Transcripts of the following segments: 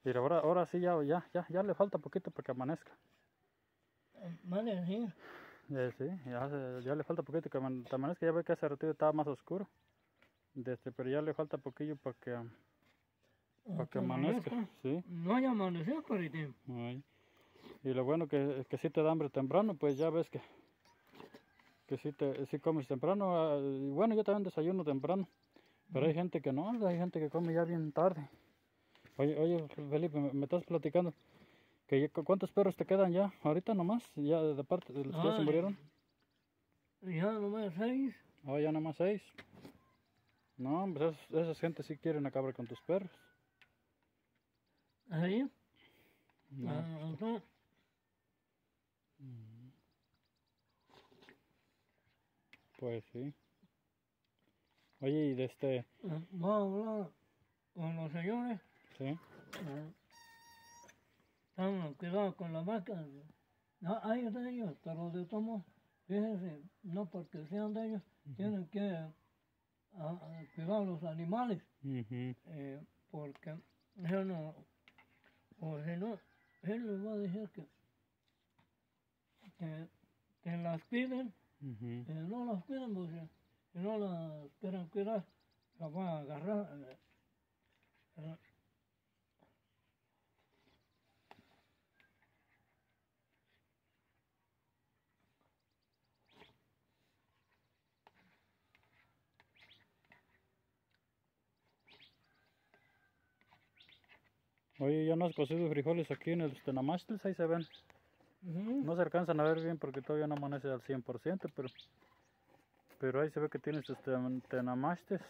Y ahora sí ya le falta poquito para que amanezca. Vale, sí. Sí, ya le falta poquito que amanezca. Ya ve que hace ratito estaba más oscuro. Pero ya le falta poquillo para que amanezca. Sí. No haya amanecido, carita. Ay. Y lo bueno que si te da hambre temprano, pues ya ves que si comes temprano. Y bueno, yo también desayuno temprano. Pero hay gente que no, hay gente que come ya bien tarde. Oye, Felipe, me estás platicando que ¿cuántos perros te quedan ya? Ahorita nomás, ya de parte de los que ya se murieron. Ya nomás 6. Oh, ya nomás 6. No, pues esas gente sí quieren acabar con tus perros. ¿Ahí? No. Ajá. Pues sí. Oye, y Vamos a hablar con los señores. Sí. Están cuidado con la vaca. No, hay de ellos, pero de todos, fíjense, no porque sean de ellos, tienen que cuidar los animales. Porque él no, o si no, él les va a decir que las cuiden, no las cuiden, porque si no las quieren cuidar, las van a agarrar. Oye, ya no has cocido frijoles aquí en el Tenamastes, ahí se ven. No se alcanzan a ver bien porque todavía no amanece al 100%, pero ahí se ve que tienes Tenamastes.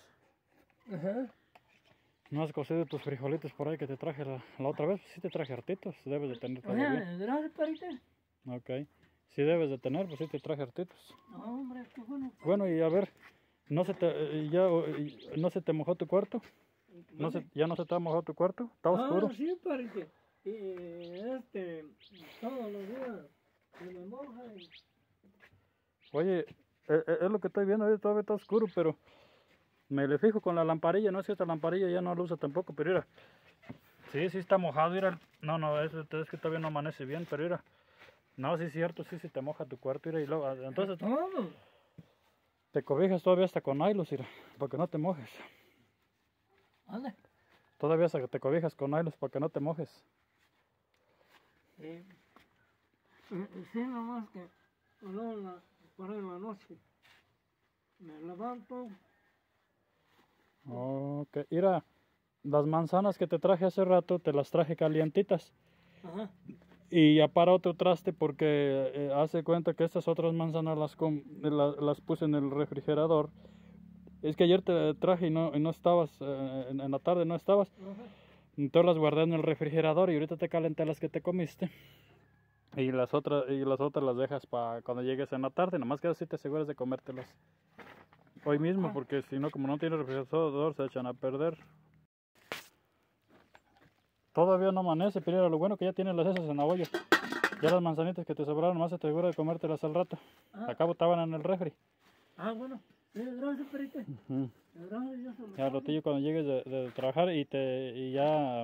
¿No has cocido tus frijolitos por ahí que te traje la otra vez? Sí te traje hartitos, debes de tener todavía. Gracias, parita. Ok, sí debes de tener, pues sí te traje hartitos. No, hombre, qué bueno. Bueno, y a ver, ¿no se te mojó tu cuarto? ¿Ya no se te ha mojado tu cuarto? ¿Está oscuro? Sí, parita. Y todos los días se me moja. Oye, es lo que estoy viendo, todavía está oscuro, pero me le fijo con la lamparilla, no es que esta lamparilla ya no la usa tampoco, pero mira, sí está mojado, mira, no, es que todavía no amanece bien, pero mira, no, sí es cierto, sí te moja tu cuarto, mira, y luego, entonces te cobijas todavía hasta con hilos, mira, para que no te mojes. ¿Ande? Todavía hasta que te cobijas con hilos para que no te mojes. Sí, nomás que luego por ahí la noche me levanto. Ok, mira, las manzanas que te traje hace rato, te las traje calientitas. Ajá. Y ya para otro traste porque hace cuenta que estas otras manzanas las puse en el refrigerador. Es que ayer te traje y no estabas, en la tarde no estabas. Entonces las guardé en el refrigerador y ahorita te calenté las que te comiste. Y las otras las dejas para cuando llegues en la tarde. Nomás que así te aseguras de comértelas hoy mismo, porque si no, como no tiene refrigerador, se echan a perder. Todavía no amanece, pero lo bueno que ya tienes las esas en la olla. Ya las manzanitas que te sobraron, nomás se te asegura de comértelas al rato. Acabo estaban en el refri. Bueno. Gracias, perita. Gracias. Ya al ratillo cuando llegues de trabajar y ya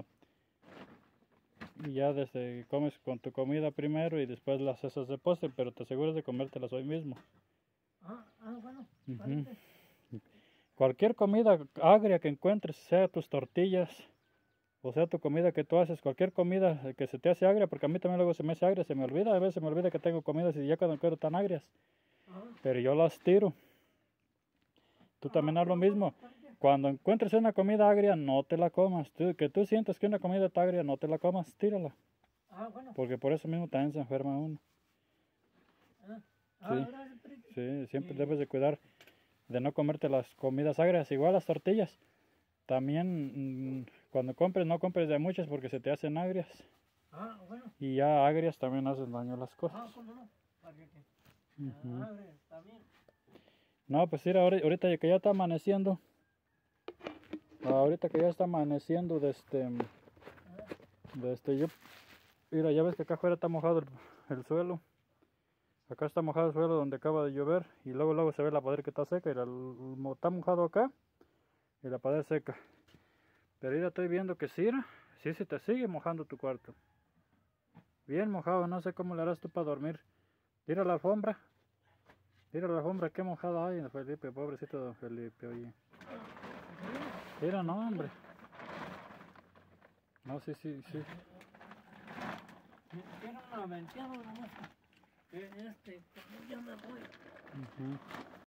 comes con tu comida primero y después las esas de postre, pero te aseguras de comértelas hoy mismo. Bueno. Cualquier comida agria que encuentres, sea tus tortillas, o sea tu comida que tú haces, cualquier comida que se te hace agria, porque a mí también luego se me hace agria, se me olvida, a veces se me olvida que tengo comidas y ya cuando quiero tan agrias, pero yo las tiro. Tú también haz lo mismo. Cuando encuentres una comida agria, no te la comas. Que tú sientas que una comida está agria, no te la comas, tírala. Bueno. Porque por eso mismo también se enferma uno. Sí, siempre debes de cuidar de no comerte las comidas agrias. Igual las tortillas. También cuando compres, no compres de muchas porque se te hacen agrias. Bueno. Y ya agrias también hacen daño a las cosas. ¿Cómo no? Agrias también. No, pues mira, ahorita que ya está amaneciendo. Ahorita que ya está amaneciendo mira, ya ves que acá afuera está mojado el suelo. Acá está mojado el suelo donde acaba de llover y luego se ve la pared que está seca y está mojado acá y la pared seca. Pero mira, estoy viendo que sí, Sí, se te sigue mojando tu cuarto. Bien mojado, no sé cómo le harás tú para dormir. Mira la alfombra. Mira la alfombra, qué mojada hay, don Felipe, pobrecito don Felipe, oye. Mira, no, hombre. No, sí. Tiene una ventana nomás. Cuando ya me voy.